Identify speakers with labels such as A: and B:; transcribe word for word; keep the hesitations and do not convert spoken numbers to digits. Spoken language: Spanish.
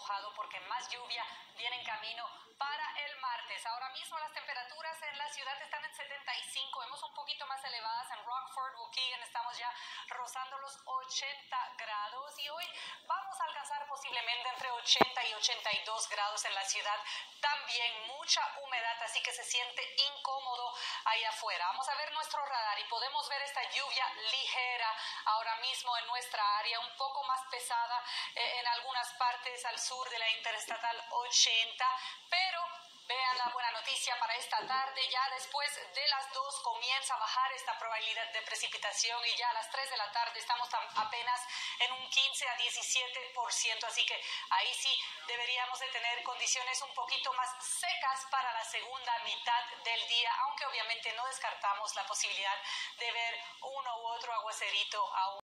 A: mojado porque más lluvia viene en camino para el martes. Ahora mismo las temperaturas en la ciudad están en setenta y cinco, vemos un poquito más elevadas en Rockford, Waukegan, estamos ya rozando los ochenta grados y hoy vamos a alcanzar posiblemente entre ochenta y ochenta y dos grados en la ciudad. También mucha humedad, así que se siente incómodo ahí afuera. Vamos a ver nuestro radar y podemos ver esta lluvia ligera ahora mismo en nuestra área, un poco más pesada eh, en algunas partes al sur de la Interestatal ochenta, pero vean la buena noticia para esta tarde. Ya después de las dos comienza a bajar esta probabilidad de precipitación y ya a las tres de la tarde estamos apenas en un quince a diecisiete por ciento, así que ahí sí deberíamos de tener condiciones un poquito más secas para la segunda mitad del día, aunque obviamente no descartamos la posibilidad de ver uno u otro aguacerito aún